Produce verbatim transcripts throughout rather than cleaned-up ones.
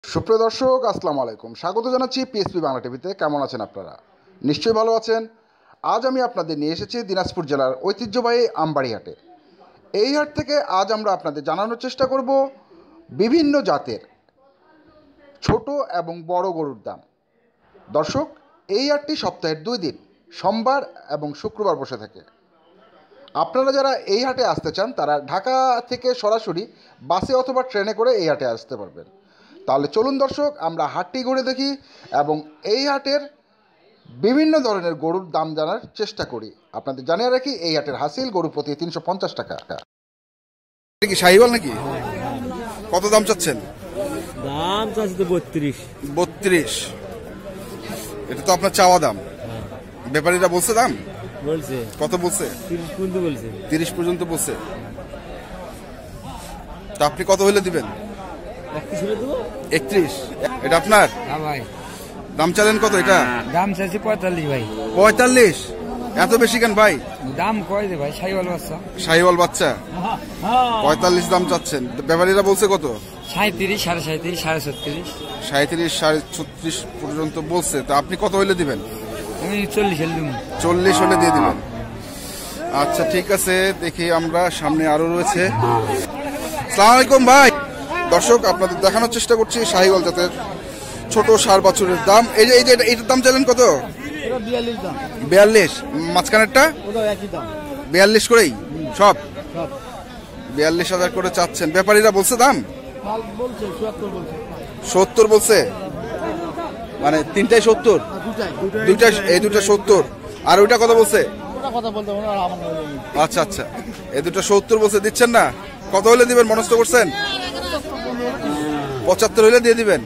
সুপ্রিয় দর্শক, আসসালামু আলাইকুম। স্বাগত জানাচ্ছি পিএসপি বাংলা টিভিতে। কেমন আছেন আপনারা? নিশ্চয়ই ভালো আছেন। আজ আমি আপনাদের নিয়ে এসেছি দিনাজপুর জেলার ঐতিহ্যবাহী আমবাড়ি হাটে। এই হাট থেকে আজ আমরা আপনাদের জানানোর চেষ্টা করব বিভিন্ন জাতের ছোট এবং বড় গরুর দাম। দর্শক, এই হাটটি সপ্তাহের দুই দিন সোমবার এবং শুক্রবার বসে থাকে। আপনারা যারা এই হাটে আসতে চান তারা ঢাকা থেকে সরাসরি বাসে অথবা ট্রেনে করে এই হাটে আসতে পারবেন। তাহলে চলুন দর্শক, আমরা হাটটি ঘুরে দেখি এবং এই হাটের বিভিন্ন ধরনের গরুর দাম জানার চেষ্টা করি। আপনাদের জানিয়ে রাখি, এই হাটের হাসিল গরু প্রতি তিনশো পঞ্চাশ টাকা। কি শাহিওয়াল নাকি? কত দাম চাচ্ছেন? দাম চাচ্ছি তো বত্রিশ। বত্রিশ? এটা তো আপনার চাওয়া দাম। ব্যাপারীরা বলছে দাম বলছে কত বলছে? তিরিশ পর্যন্ত বলছে। তিরিশ পর্যন্ত বলছে। তা আপনি কত হইলে দিবেন? একত্রিশ? এটা আপনার ভাই দাম চালেন কত? এটা দাম চাইছে পঁয়তাল্লিশ ভাই। পঁয়তাল্লিশ? এত বেশি কেন ভাই? দাম কয় যে ভাই, শাহিওয়াল বাচ্চা। শাহিওয়াল বাচ্চা পঁয়তাল্লিশ দাম চাচ্ছেন। ব্যাপারীরা বলছে কত? সাঁত্রিশ, সাড়ে সাঁত্রিশ, সাড়ে ছত্রিশ। সাঁত্রিশ সাড়ে ছত্রিশ পর্যন্ত বলছে। তা আপনি কত হইলে দিবেন? আমি চল্লিশ হলে দিব। চল্লিশ হলে দিয়ে দিবেন। আচ্ছা ঠিক আছে, দেখি আমরা সামনে আরো রয়েছে। আসসালামু আলাইকুম ভাই। দর্শক, আপনাদের দেখানোর চেষ্টা করছি শাহিওয়াল জাতের ছোট ষাঁড় বাছুরের দাম। এই যে এই যে এইটার দাম চাইলেন কত? বিয়াল্লিশ? মাঝখানেরটা বিয়াল্লিশ করেই সব? বিয়াল্লিশ হাজার করে চাচ্ছেন। ব্যাপারীরা বলছে দাম সত্তর বলছে? মানে তিনটাই সত্তর? দুইটা, এই দুটা সত্তর। আর ওইটা কত বলছে? আচ্ছা আচ্ছা, এই দুটা সত্তর বলছে। দিচ্ছেন না? কত হলে দিবেন মনস্থ করছেন? পঁচাত্তর হলে দিয়ে দিবেন।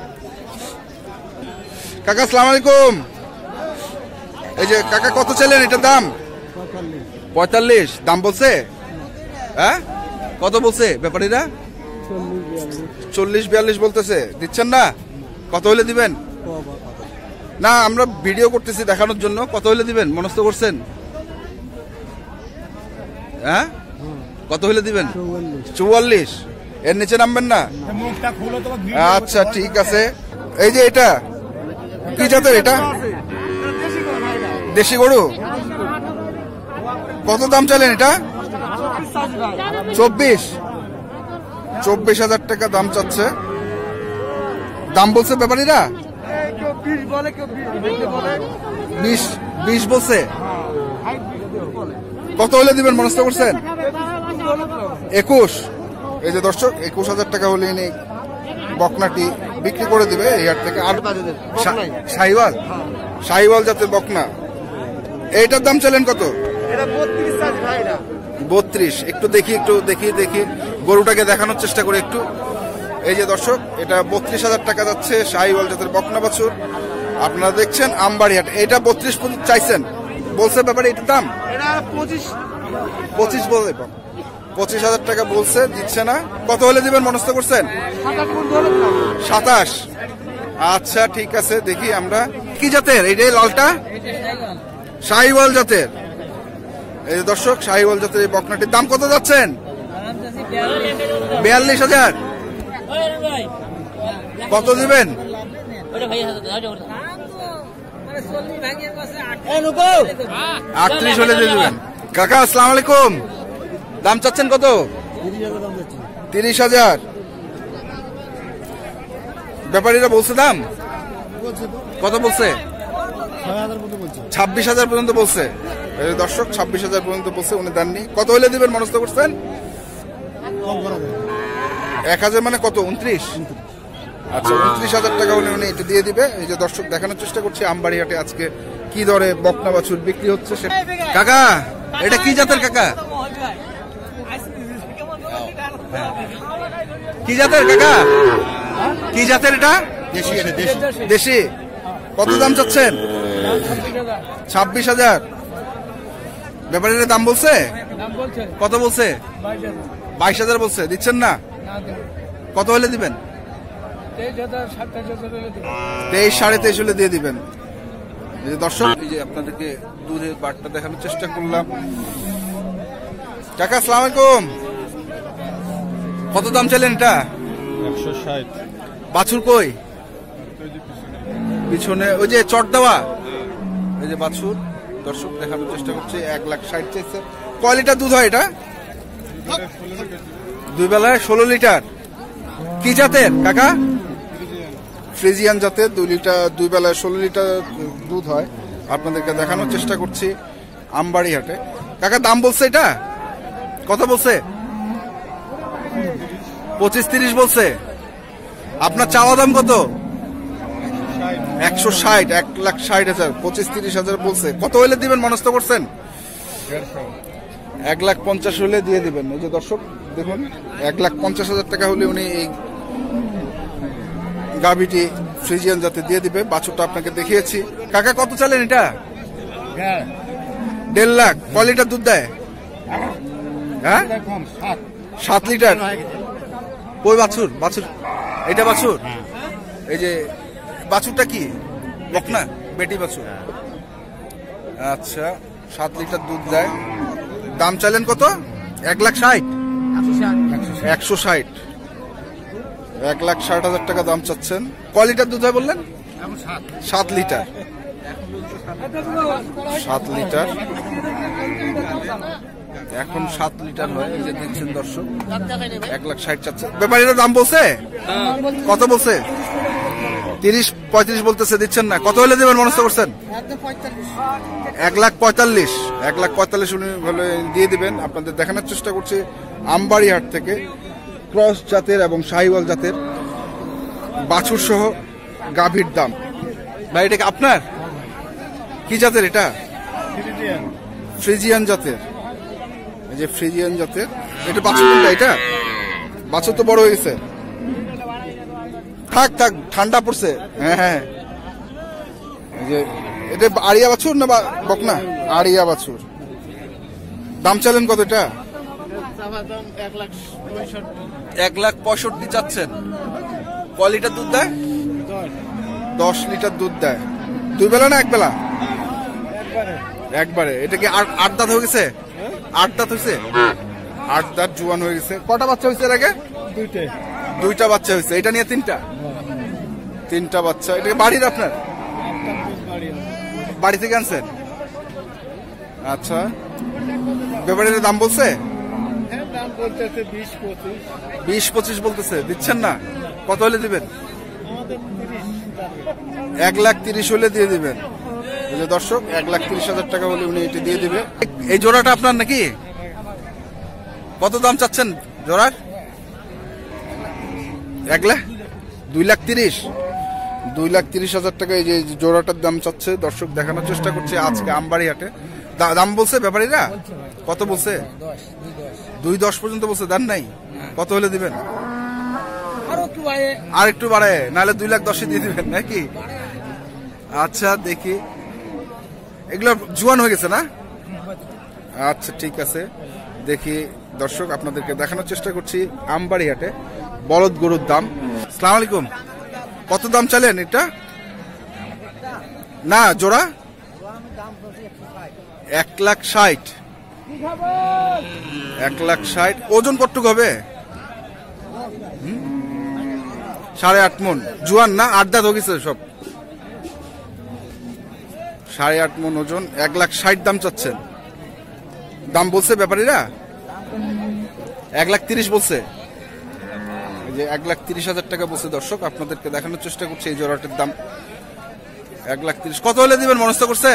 কাকা আসসালামু আলাইকুম। এই যে কাকা কত চাইলেন এটার দাম? পঁয়তাল্লিশ দাম বলছে? হ্যাঁ, কত বলছে ব্যাপারীরা? চল্লিশ বিয়াল্লিশ বলতেছে। দিচ্ছেন না? কত হলে দিবেন? না, আমরা ভিডিও করতেছি দেখানোর জন্য। কত হলে দিবেন মনস্থ করছেন? হ্যাঁ, কত হলে দিবেন? চুয়াল্লিশ? এর নিচে নামবেন না? আচ্ছা ঠিক আছে। এই যে এটা কি জাতের? এটা দেশি গরু? কত দাম চাইলেন এটা? চব্বিশ? চব্বিশ হাজার টাকা দাম চাচ্ছে। দাম বলছে ব্যাপারীরা? বিশ? বিশ বলছে? কত হলে দিবেন মনস্থ করছেন? একুশ? এই যে দর্শক, একুশ হাজার টাকা হলে ইনি বকনাটি বিক্রি করে দিবে এই হাট থেকে। আর শাহিওয়াল? শাহিওয়াল জাতের বকনা। এইটার দাম চাইলেন কত? বত্রিশ? একটু দেখি, একটু দেখি দেখি গরুটাকে দেখানোর চেষ্টা করে একটু। এই যে দর্শক, এটা বত্রিশ হাজার টাকা যাচ্ছে শাহিওয়াল জাতের বকনা বাছুর। আপনারা দেখছেন আমবাড়ি হাট। এটা বত্রিশ চাইছেন বলছে ব্যাপারে। এটার দাম পঁচিশ? পঁচিশ বলে? পঁচিশ হাজার টাকা বলছে, দিচ্ছে না। কত হলে দিবেন মনস্থ করছেন? সাতাশ? আচ্ছা ঠিক আছে, দেখি আমরা। কি জাতের এইটাই? লালটা শাহিওয়াল জাতের। এই যে দর্শক, শাহিওয়াল জাতের এই বকনাটির দাম কত যাচ্ছেন? বিয়াল্লিশ হাজার? কত দিবেন? আটত্রিশ হলে দিয়ে দিবেন। কাকা আসসালামু আলাইকুম। দাম চাচ্ছেন কত? তিরিশ হাজার? ব্যাপারীরা বলছে দাম কত বলছে? ছাব্বিশ হাজার পর্যন্ত বলছে। দর্শক, ছাব্বিশ হাজার পর্যন্ত বলছে, উনি দেননি। কত হলে দিবেন মনস্থ করছেন? এক হাজার মানে কত? উনত্রিশ? আচ্ছা, উনত্রিশ হাজার টাকা হলে উনি এটা দিয়ে দিবে। এই যে দর্শক, দেখানোর চেষ্টা করছি আমবাড়ি হাটে আজকে কি দরে বকনা বাছুর বিক্রি হচ্ছে। কাকা, এটা কি জাতের? কাকা কি জাতের? কাকা কি জাতের এটা? দেশি? কত দাম চাচ্ছেন? ছাব্বিশ হাজার? ব্যাপারীরা দাম বলছে? কত বলছে? বাইশ হাজার বলছে। দিচ্ছেন না? কত হলে দিবেন? তেইশ সাড়ে তেইশ হলে দিয়ে দিবেন। এই যে দর্শক, এই যে আপনাদেরকে দুধের বাটটা দেখানোর চেষ্টা করলাম। কাকা আসসালামু আলাইকুম। কত দাম চাইলেন এটা? একশো ষাট? বাছুর কই? পিছনে ওই যে চট দেওয়া, এই যে বাছুর। দর্শক দেখানোর চেষ্টা করছি, এক লাখ ষাট চাইছে। কয় লিটার দুধ হয় এটা? দুই বেলায় ষোলো লিটার। কি জাতের কাকা? ফ্রিজিয়ান জাতের। দুই লিটার দুই বেলায় ষোলো লিটার দুধ হয়। আপনাদেরকে দেখানোর চেষ্টা করছি আমবাড়ি হাটে। কাকা দাম বলছে এটা কত বলছে? পঁচিশ তিরিশ বলছে। আপনার চাওয়া দাম কত? একশো ষাট, এক লাখ ষাট হাজার। পঁচিশ তিরিশ হাজার বলছে। কত হইলে দিবেন মনস্থ করছেন? এক লাখ পঞ্চাশ হলে দিয়ে দিবেন। এই যে দর্শক দেখুন, এক লাখ পঞ্চাশ হাজার টাকা হলে উনি এই গাভীটি ফ্রিজিয়ান জাতে দিয়ে দিবে। বাছুরটা আপনাকে দেখিয়েছি। কাকা কত চালেন এটা? দেড় লাখ। কয় লিটার দুধ দেয়? হ্যাঁ, সাত লিটার। কই বাছুর? বাছুর এটা বাছুর? এই যে বাছুরটা কি বকনা বেটি বাছুর? আচ্ছা, সাত লিটার দুধ দেয়। দাম চাইলেন কত? এক লাখ ষাট। একশো ষাট, এক লাখ ষাট হাজার টাকা দাম চাচ্ছেন। কয় লিটার দুধ হয় বললেন? সাত লিটার। সাত লিটার এখন সাত লিটার হয়। এই যে দেখছেন দর্শক, এক লাখ ষাট চাচ্ছে। ব্যাপারীরা দাম বলছে কত? বলছে তিরিশ পঁয়ত্রিশ বলতেছে, দিচ্ছেন না। কত হলে দেবেন মনস্থ করছেন? এক লাখ পঁয়তাল্লিশ। এক লাখ পঁয়তাল্লিশ উনি হলে দিয়ে দিবেন। আপনাদের দেখানোর চেষ্টা করছি আমবাড়ি হাট থেকে ক্রস জাতের এবং শাহিওয়াল জাতের বাছুর সহ গাভীর দাম। ভাই এটা কি আপনার? কি জাতের এটা? ফ্রিজিয়ান জাতের। এই যে ফ্রিজিয়ান জাতের। এটা বাছুর কোনটা? এটা বাছুর তো বড় হয়ে গেছে। থাক থাক, ঠান্ডা পড়ছে। হ্যাঁ হ্যাঁ, এই যে এটা আড়িয়া বাছুর না বকনা? আড়িয়া বাছুর। দাম চাইলেন কত এটা? এক লাখ পঁয়ষট্টি চাচ্ছেন। কয় লিটার দুধ দেয়? দশ লিটার দুধ দেয়। দুই বেলা না এক বেলা? একবারে। এটা কি আট দাঁত হয়ে গেছে? আট দাঁত হয়েছে? আট দাঁত জুয়ান হয়ে গেছে। কটা বাচ্চা হয়েছে এর আগে? দুইটা। দুইটা বাচ্চা হয়েছে। এটা নিয়ে তিনটা? তিনটা বাচ্চা। এটা বাড়ির আপনার? বাড়ি থেকে আনছেন? আচ্ছা, ব্যাপারীর দাম বলছে? বিশ পঁচিশ বলতেছে, দিচ্ছেন না। কত হলে দিবেন? এক লাখ তিরিশ হলে দিয়ে দিবেন। এই যে দর্শক, এক লাখ তিরিশ হাজার টাকা হলে উনি এটি দিয়ে দিবে। এই জোড়াটা আপনার নাকি? কত দাম চাচ্ছেন জোড়ার? এক লাখ দুই লাখ তিরিশ। দুই লাখ তিরিশ হাজার টাকা এই যে জোড়াটার দাম চাচ্ছে। দর্শক দেখানোর চেষ্টা করছে আজকে আমবাড়ি হাটে। দাম বলছে ব্যাপারীরা? কত বলছে? দুই দশ পর্যন্ত বলছে। দাম নাই? কত হলে দিবেন? আর একটু বাড়ায়, নাহলে দুই লাখ দশে দিয়ে দিবেন নাকি? আচ্ছা দেখি, এগুলো জুয়ান হয়ে গেছে না? আচ্ছা ঠিক আছে, দেখি দর্শক আপনাদেরকে দেখানোর চেষ্টা করছি আমবাড়ি হাটে বলদ গরুর দাম। আসসালামু আলাইকুম। কত দাম চাইলেন এটা? না জোড়া? এক লাখ ষাট। এক লাখ ষাট। ওজন কতটুকু হবে? সাড়ে আট মন। জুয়ান না? আট দাঁত হয়ে গেছে সব। সাড়ে আট মন ওজন। এক লাখ ষাট দাম চাচ্ছেন। দাম বলছে ব্যাপারীরা? এক লাখ তিরিশ বলছে। এই যে এক লাখ তিরিশ হাজার টাকা বলছে। দর্শক আপনাদেরকে দেখানোর চেষ্টা করছি এই জোড়াটার দাম এক লাখ তিরিশ। কত হলে দিবেন মনস্থ করছেন?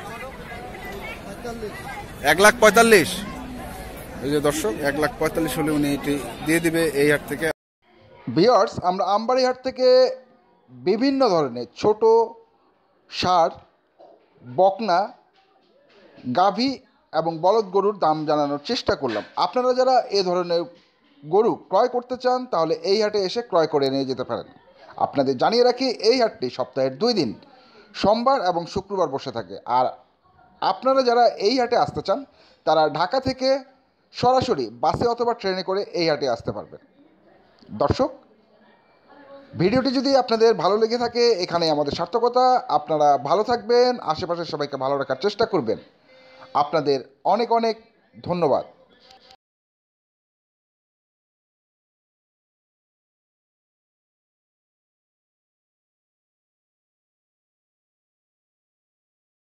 এক লাখ পঁয়তাল্লিশ। এই যে দর্শক, এক লাখ পঁয়তাল্লিশ হলে উনি এটি দিয়ে দিবে এই হাট থেকে। ভিউয়ার্স, আমরা আমবাড়ি হাট থেকে বিভিন্ন ধরনের ছোট ষাঁড়, বকনা, গাভী এবং বলদ গরুর দাম জানানোর চেষ্টা করলাম। আপনারা যারা এ ধরনের গরু ক্রয় করতে চান তাহলে এই হাটে এসে ক্রয় করে নিয়ে যেতে পারেন। আপনাদের জানিয়ে রাখি, এই হাটটি সপ্তাহের দুই দিন সোমবার এবং শুক্রবার বসে থাকে। আর আপনারা যারা এই হাটে আসতে চান তারা ঢাকা থেকে সরাসরি বাসে অথবা ট্রেনে করে এই হাটে আসতে পারবেন। দর্শক, ভিডিওটি যদি আপনাদের ভালো লেগে থাকে এখানে আমাদের সার্থকতা। আপনারা ভালো থাকবেন, আশেপাশের সবাইকে ভালো রাখার চেষ্টা করবেন। আপনাদের অনেক অনেক ধন্যবাদ।